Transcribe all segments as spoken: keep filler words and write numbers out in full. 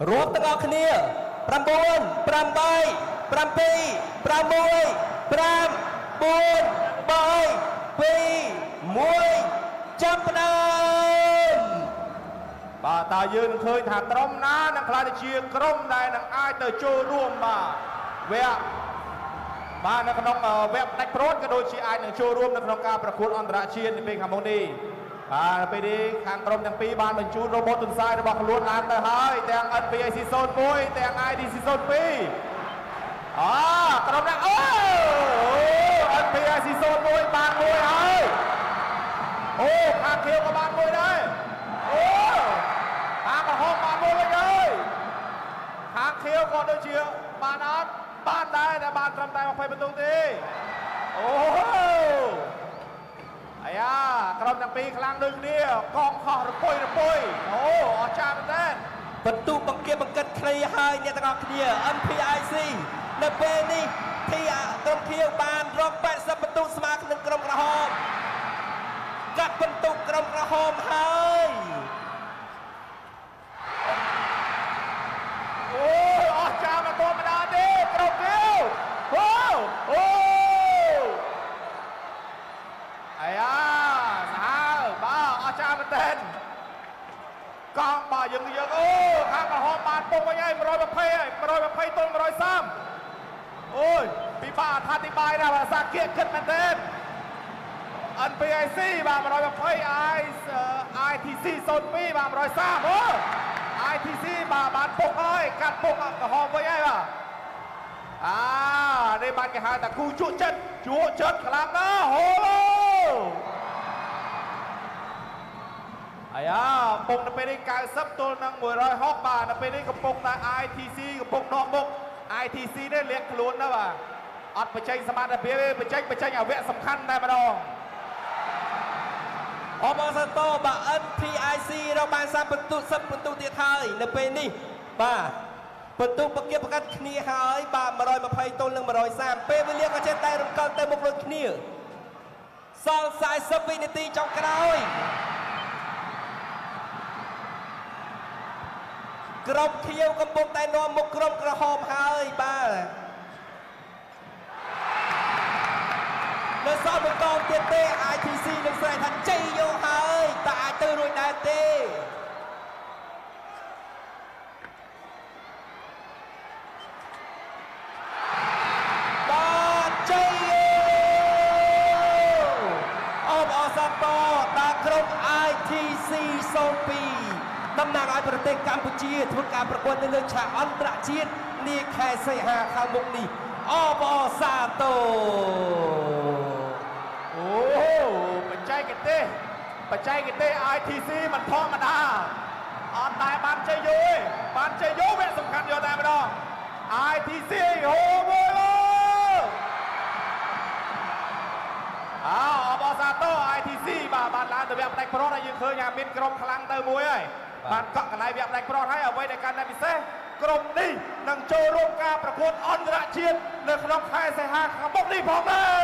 รวมទាំងអស់គ្នា9 8 7 6 5 4 3 2 1ចាប់ផ្ដើមបាទតើយើងនឹងឃើញថាក្រុមណានឹងខ្លាចជាក្រុមដែលនឹងអាចទៅចូលរួមបាទវគ្គបាទនៅក្នុងវគ្គផ្ដាច់ព្រួតក៏ដូចជាអាចនឹងចូលរួមនៅក្នុងការប្រកួតអន្តរជាតិនៅពេលខាងមុខនេះបាទពេលនេះខាងក្រុមទាំងពីរបានបញ្ជូនរ៉ូបូតទន្សាយរបស់ខ្លួនឡើងទៅហើយទាំង เอ็น พี ไอ ซี ศูนย์ หนึ่ง ទាំង ไอ ที ซี ศูนย์ สอง អូក្រុមណាអូ เอ็น พี ไอ ซี ศูนย์ หนึ่ง បានមួយហើយអូខាងខៀវក៏បានមួយដែរអូខាងក្រហមបានមួយវិញហើយខាងខៀវក៏ដូចជាបានអត់បានដែរតែបានត្រឹមតែ20បន្ទុកទេអូអាយ៉ាក្រុមទាំងពីរខ្លាំងដូចគ្នាកងខុសរពុយរពុយអូអស្ចារ្យមែនទែនបន្ទុកបង្គាបង្កិតគ្នាហើយអ្នកទាំងអស់គ្នា เอ็น พี ไอ ซี នៅពេលនេះទីក្រុមខៀវបានរក80បន្ទុកស្មើនឹងក្រុមក្រហមកាត់បន្ទុកក្រុមក្រហមហើយអូអស្ចារ្យមិនធម្មតាទេក្រុមខៀវអូអូអាយ៉ាសាហាវបាទអស្ចារ្យមែនទែនកងបាទយើងយើងអូខាងក្រហមបានពុកវិញហើយ120ហើយ120ទល់130អូយពិបាកអធិប្បាយណាស់ភាសាគៀកគិតមែនទែន เอ็น พี ไอ ซี បាទ120 ไอ ที ซี ศูนย์ สอง បាទ130អូ ไอ ที ซี បាទបានពុកហើយកាត់ពុកក្រហមវិញហើយបាទអានេះបានគេហៅថាគូជក់ចិត្តជក់ចិត្តខ្លាំងណាស់ហូអាយ៉ាពុកនៅពេលនេះ90ទល់នឹង160បាទនៅពេលនេះកំពុងតែ ไอ ที ซี កំពុងដកមុខ ไอ ที ซี នេះលាក់ខ្លួនណាបាទអត់បញ្ចេញសមត្ថភាពទេបញ្ចេញបញ្ចេញអវៈសំខាន់តែម្ដងអបអរសាទរបាទ เอ็น พี ไอ ซี រកបាន30បន្ទុក10បន្ទុកទៀតហើយនៅពេលនេះបាទបន្ទុកប្រកៀបប្រកាត់គ្នាហើយបាទ120ទល់នឹង130ពេលវេលាក៏ចេះតែរំកិលទៅមុខដូចគ្នាសល់40វិនាទីចុងក្រោយក្រុមខៀវកំពុងតែនាំមុខក្រុមក្រហមហើយបាទនៅសល់បន្តទៀតទេ ไอ ที ซี នឹងស្រែកថាជ័យយកហើយតែអាចទៅរួចដែរទេបាទជ័យអបអរសាទរដល់ក្រុម ไอ ที ซี ศูนย์ สองតំណាងឲ្យប្រទេសកម្ពុជាធ្វើការប្រកួតនៅលើឆាកអន្តរជាតិនាខែសីហាខាងមុខនេះអបអរសាទរអូបច្ចេកទេសបច្ចេកទេស ไอ ที ซี មិនធម្មតាអត់តែបានជ័យយោទេបានជ័យយោវគ្គសំខាន់យកតែម្ដង ไอ ที ซี អូមួយអោអបអរសាទរ ไอ ที ซี បាទបានឡើងទៅវគ្គផ្ដាច់ព្រាត់ហើយយើងឃើញថាមានក្រុមខ្លាំងទៅមួយហើយបានកក់កន្លែងវគ្គផ្ដាច់ព្រាត់ហើយអ្វីដែលកាន់តែពិសេសក្រុមនេះនឹងចូលរួមការប្រកួតអន្តរជាតិនៅក្នុងខែសីហាខាងមុខនេះផងដែរ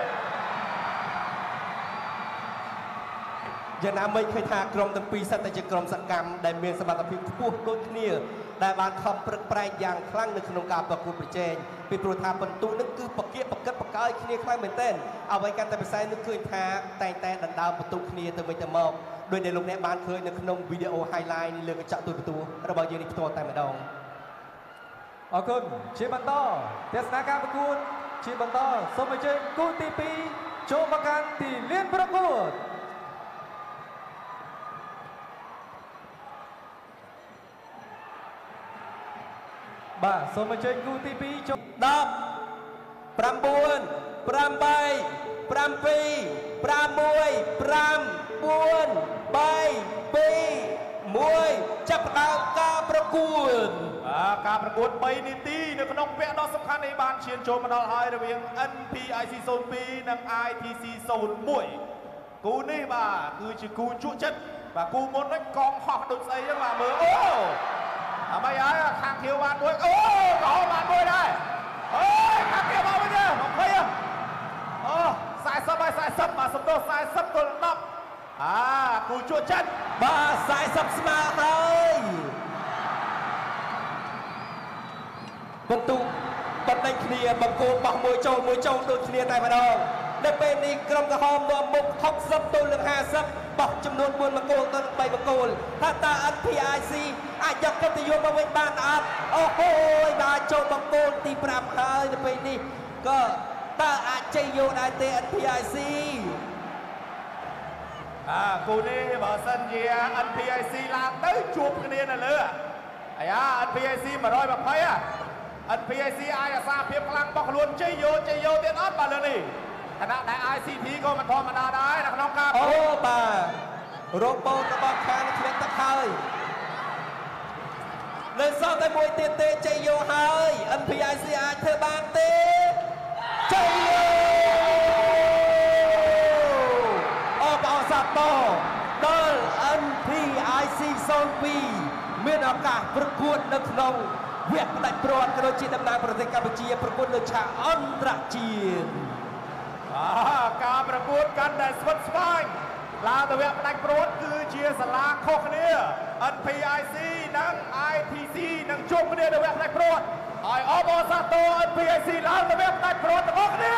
យ៉ាងណាមិញឃើញថាក្រុមទាំងពីរសិតតែជាក្រុមសកម្មដែលមានសមត្ថភាពខ្ពស់ដូចគ្នាដែលបានខំប្រឹកប្រែងយ៉ាងខ្លាំងនៅក្នុងការប្រកួតប្រជែងពីព្រោះថាបន្ទុកនឹងគឺប្រកៀកប្រកិតប្រកើយគ្នាខ្លាំងមែនទែនអ្វីកាន់តែពិសេសនោះឃើញថាតែងតែដណ្ដើមបន្ទុកគ្នាទៅវិញទៅមកដោយដែលលោកអ្នកបានឃើញនៅក្នុងវីដេអូ highlight លើកញ្ចក់ទូរទស្សន៍របស់យើងនេះផ្ទាល់តែម្ដងអរគុណជាបន្តទស្សនាការប្រកួតជាបន្តសូមអញ្ជើញគូទីពីរចូលមកកាន់ទីលានប្រកួតបាទសូមអញ្ជើញគូទីពីរចូល10 9 8 7 6 5 4 3 2 1ចាប់ផ្ដើមការប្រកួតបាទការប្រកួត3នាទីនៅក្នុងវគ្គដ៏សំខាន់នេះបានឈានចូលមកដល់ហើយរវាង เอ็น พี ไอ ซี ศูนย์ สอง និង ไอ ที ซี ศูนย์ หนึ่งគូនេះបាទគឺជាគូជក់ចិត្តបាទគូមុននេះកងហោះដូចស្អីហ្នឹងបាទមើលអូអ្វីហើយខាងខៀវបានមួយអូក៏បានមួយដែរអូយខាងខៀវបានមួយទេ20អូ40ហើយ40បាទសំដៅ40ទល់10អាគូជក់ចិត្តបាទ40ស្មើហើយបន្ទុកបណ្ដេញគ្នាបង្គោលបោះមួយចូលមួយចូលដូចគ្នាតែម្ដងនៅពេលនេះក្រុមក្រហមនាំមុខហុកសិបទល់នឹងហាសិបបោះចំនួនបួនបង្គោលទៅនឹងបីបង្គោលថាតើ អិន ភី អាយ ស៊ី អាចយកកិត្តិយសមកវិញបានអត់អូហូយបានចូលបង្គោលទីប្រាំហើយនៅពេលនេះក៏តើអាចជ័យយកដែរទេ អិន ភី អាយ ស៊ីអាគូនេះបើសិនជា អិន ភី អាយ ស៊ី ឡើងទៅជួបគ្នានៅលើអាយ៉ា អិន ភី អាយ ស៊ី một trăm hai mươi អា អិន ភី អាយ ស៊ី អាចអាសាភាពខ្លាំងរបស់ខ្លួនជ័យយកជ័យយកទៀតអត់បាទលើនេះខណៈដែល អាយ ស៊ី ធី ក៏មិនធម្មតាដែរនៅក្នុងការអូបាទរ៉ូបូតរបស់ខាងឆ្លៀតទឹកហើយនៅសល់តែមួយទៀតទេជ័យយកហើយ អិន ភី អាយ ស៊ី អាចធ្វើបានទេជ័យយកអូបោសាតោដល់ អិន ភី អាយ ស៊ី ศูนย์ ពីរមានឱកាសប្រកួតនៅក្នុងវគ្គផ្ដាច់ព្រាត់ក៏ដូចជាតំណាងប្រទេសកម្ពុជាប្រកួតលើឆាកអន្តរជាតិការប្រកួតកាន់តែស្វិតស្វាញឡើងទៅវគ្គផ្ដាច់ព្រាត់គឺជាសាលាខុសគ្នា អិន ភី អាយ ស៊ី និង អាយ ធី ស៊ី នឹងជួបគ្នានៅវគ្គផ្ដាច់ព្រាត់ហើយអបអសាទរ អិន ភី អាយ ស៊ី ឡើងទៅវគ្គផ្ដាច់ព្រាត់ទាំងអស់គ្នា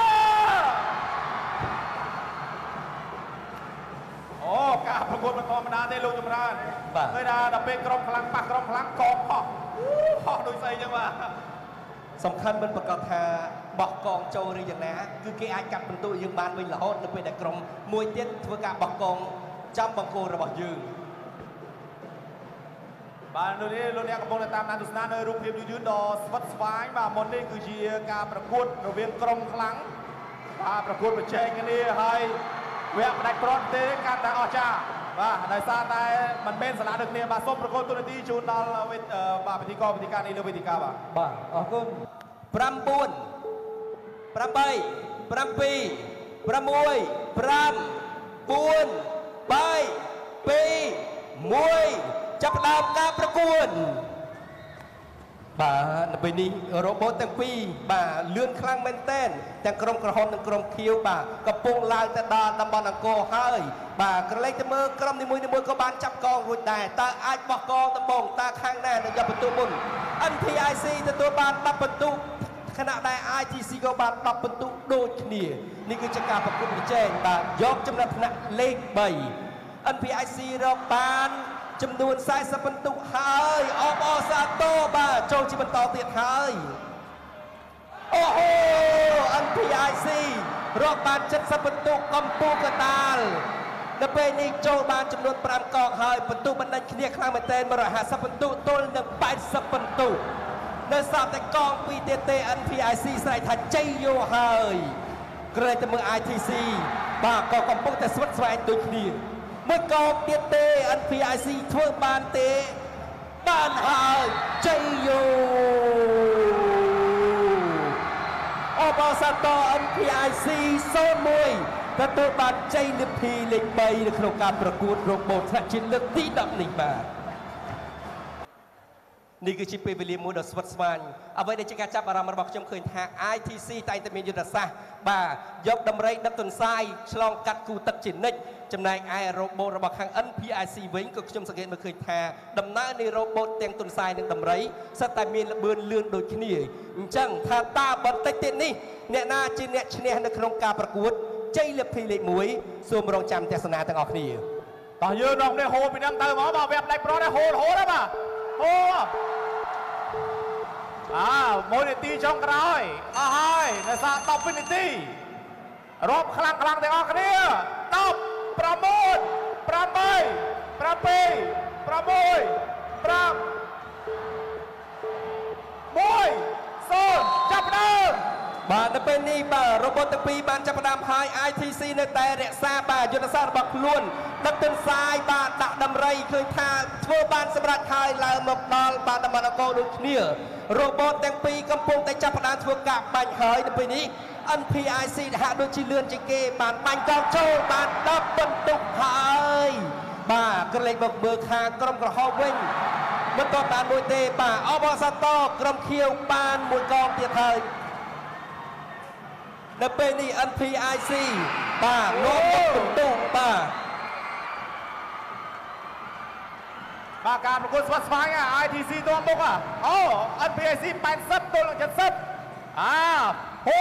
អូការប្រកួតមិនធម្មតាទេលោកចម្រើនឃើញថាដល់ពេលក្រុមខ្លាំងប៉ះក្រុមខ្លាំងកងហោះហោះដូចស្អីចឹងបាទសំខាន់មិនប្រកាសថាបោះកងចូលឬយ៉ាងណាគឺគេអាចកាត់បន្ទុកយើងបានវិញរហូតនៅពេលដែលក្រុមមួយទៀតធ្វើការបោះកងចំបង្គោលរបស់យើងបាទលោកនេះលោកអ្នកកំពុងតែតាមដានទស្សនានៅរូបភាពយឺតៗដ៏ស្វិតស្វាញបាទមុននេះគឺជាការប្រកួតរវាងក្រុមខ្លាំងបាទប្រកួតប្រជែងគ្នាហើយវគ្គផ្ដាច់ព្រាត់ទេកាន់តែអស្ចារ្យបាទដោយសារតែមិនមែនសាលាដូចគ្នាបាទសូមប្រកួតទូនាទីជូនដល់បាទពិធីករពិធីការនេះលើវេទិកាបាទបាទអរគុណប្រាំបួនប្រាំបីប្រាំពីរប្រាំមួយប្រាំបួនបីពីរមួយចាប់ផ្ដើមការប្រកួតបាទនៅពេលនេះរ៉ូបូតទាំងពីរបាទលឿនខ្លាំងមែនទែនទាំងក្រុមក្រហមនិងក្រុមខៀវបាទកំពុងឡើងទៅដល់តំបន់អង្គរហើយបាទក្រឡេកទៅមើលក្រុមនីមួយៗក៏បានចាប់កងរួចដែរតើអាចបោះកងដំបងតើខាងណានឹងយកបន្ទុកមុន អិន ភី អាយ ស៊ី ទទួលបានដប់បន្ទុកខណៈដែល អាយ ធី ស៊ី ក៏បានដប់បន្ទុកដូចគ្នានេះគឺជាការប្រកួតប្រជែងបាទយកចំណាត់ថ្នាក់លេខបី អិន ភី អាយ ស៊ី រកបានចំនួនสี่สิบបន្ទុកហើយអបអសាទរបាទចូលជាបន្តទៀតហើយអូហូ អិន ភី អាយ ស៊ី រកបានเจ็ดสิบបន្ទុកកំពូលកណ្ដាលនៅពេលនេះចូលបានចំនួនប្រាំកងហើយបន្ទុកបណ្ដេញគ្នាខ្លាំងមែនទែនmột trăm hai mươiបន្ទុកទល់នឹងแปดสิบបន្ទុកនៅសល់តែកងពីរទៀតទេ អិន ភី អាយ ស៊ី ស្រែកថាជ័យយកហើយក្រែងតែមើល អាយ ធី ស៊ី បាទក៏កំពុងតែស្វិតស្វែងដូចគ្នាមួយកងទៀតទេ អិន ភី អាយ ស៊ី ធ្វើបានទេបានហើយជ័យយកអបអសាទរ អិន ភី អាយ ស៊ី ศูนย์ មួយទទួលបានជ័យលាភីលេខបីនៅក្នុងការប្រកួតរ៉ូបូតថ្នាក់ជាតិលើកទីដប់នេះបាទនេះគឺជាពេលវេលាមួយដ៏ស្វិតស្វាញអ្វីដែលជាការចាប់អារម្មណ៍របស់ខ្ញុំឃើញថា អាយ ធី ស៊ី តែងតែមានយុទ្ធសាស្ត្របាទយកដំរីដឹកទន្សាយឆ្លងកាត់គូទឹកជានិច្ចចំណែកឯរ៉ូបូតរបស់ខាង អិន ភី អាយ ស៊ី វិញក៏ខ្ញុំសង្កេតមើលឃើញថាដំណើរនៃរ៉ូបូតទាំងទន្សាយនិងដំរីសិតតែមានល្បឿនលឿនដូចគ្នាអញ្ចឹងថាតើបន្តិចទៀតនេះអ្នកណាជាអ្នកឈ្នះនៅក្នុងការប្រកួតជ័យលាភីលេខមួយសូមរងចាំទស្សនាទាំងអស់គ្នាតោះយើងនាំគ្នាហូរពីនឹងទៅមកបាទវគ្គផ្ដាច់ព្រាត់ហូររហូតណាបាទហូរអើមួយនាទីចុងក្រោយអស់ហើយនៅសល់ដប់វិនាទីរាប់ខ្លាំងខ្លាំងទាំងអស់គ្នាដប់ប្រាំមួយប្រាំបីប្រាំពីរប្រាំមួយប្រាំមួយសូនចាប់ដើមបាទនៅពេលនេះបាទរ៉ូបូតទាំងពីរបានចាប់ផ្ដើមហើយ អាយ ធី ស៊ី នៅតែរក្សាបាទយុទ្ធសាស្ត្ររបស់ខ្លួនដឹកទន្សាយបាទដាក់ដំរីឃើញថាធ្វើបានសម្រេចហើយឡើងមកដល់បាទតំបន់អង្គរដូចគ្នារ៉ូបូតទាំងពីរកំពុងតែចាប់ផ្ដើមធ្វើការបាញ់ហើយនៅពេលនេះ អិន ភី អាយ ស៊ី ហាក់ដូចជាលឿនជាងគេបានបាញ់កោចូលបានដប់បន្ទុកហើយបាទក្រឡេកមកមើលខាងក្រុមក្រហមវិញមិនទាន់បានមួយទេបាទអបអសាទរក្រុមខៀវបានមួយកងទៀតហើយនៅពេលនេះ អិន ភី អាយ ស៊ី បាទនាំមកបន្ទុកបាទបាទការប្រកួតស្វាត់ស្វែង ไอ ที ซี ตัวមុខអូ เอ็น พี ไอ ซี แปดสิบទល់នឹង เจ็ดสิบអាអូ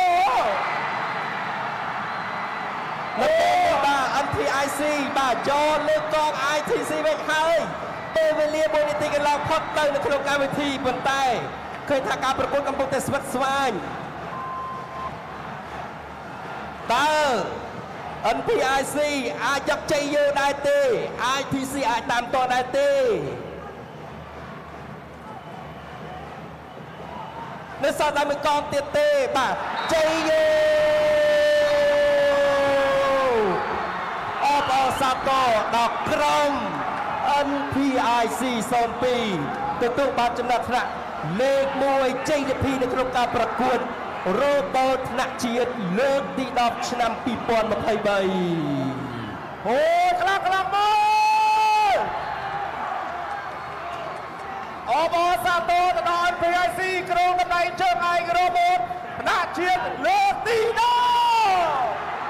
អូបាទ เอ็น พี ไอ ซี បាទយកលើកកង ไอ ที ซี វិញហើយពេលវេលាមួយនាទីកន្លងផុតទៅនៅក្នុងកម្មវិធីប៉ុន្តែឃើញថាការប្រកួតកំពុងតែស្វិតស្វាញតើ เอ็น พี ไอ ซี អាចយកជ័យយើងដែរទេ ไอ ที ซี អាចតាមតដែរទេនៅសល់តែមួយកងទៀតទេបាទជ័យយើងអបអរសាទរដល់ក្រុម เอ็น พี ไอ ซี ศูนย์ ពីរ ទទួលបានចំណាត់ថ្នាក់លេខមួយជ័យលាភីនៅក្នុងការប្រកួតរ៉ូបូតថ្នាក់ជាតិលើកទីដប់ឆ្នាំពីរពាន់ម្ភៃបីអូខ្លាំងខ្លាំងមកអបអរសាទរទៅដល់ เอ็น พี ไอ ซี ក្រុមតំណែងជើងឯករ៉ូបូតថ្នាក់ជាតិលើកទីដប់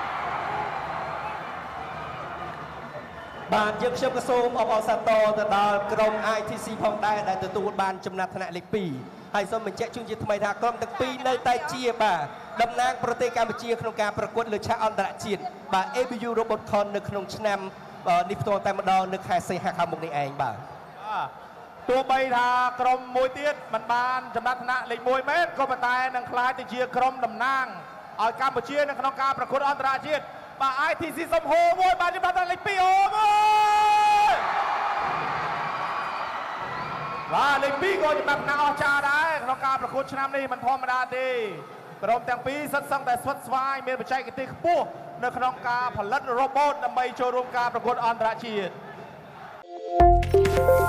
បាទយើងខ្ញុំក៏សូមអបអរសាទរទៅដល់ក្រុម ไอ ที ซี ផងដែរដែលទទួលបានចំណាត់ថ្នាក់លេខពីរហើយសូមបញ្ជាក់ជូនជាថ្មីថាក្រុមទាំងពីរនៅតែជាបាទតំណាងប្រទេសកម្ពុជាក្នុងការប្រកួតលើឆាកអន្តរជាតិបាទ เอ บี ยู Robotcon នៅក្នុងឆ្នាំនេះផ្ទាល់តែម្ដងនៅខែសីហាខាងមុខនេះឯងបាទទោះបីថាក្រុមមួយទៀតមិនបានចំណាត់ថ្នាក់លេខមួយមែនក៏ប៉ុន្តែនឹងក្លាយទៅជាក្រុមតំណាងឲ្យកម្ពុជានៅក្នុងការប្រកួតអន្តរជាតិបាទ ไอ ที ซี សំហូរមួយបានចំណាត់ថ្នាក់លេខពីរអូមួយបាទលេខពីរក៏ចំណាត់ថ្នាក់អស្ចារ្យដែរក្នុងការប្រកួតឆ្នាំនេះមិនធម្មតាទេក្រុមទាំងពីរសិតសឹងតែស្វិតស្វាញមានបច្ចេកទេសខ្ពស់នៅក្នុងការផលិតរ៉ូបូតដើម្បីចូលរួមការប្រកួតអន្តរជាតិ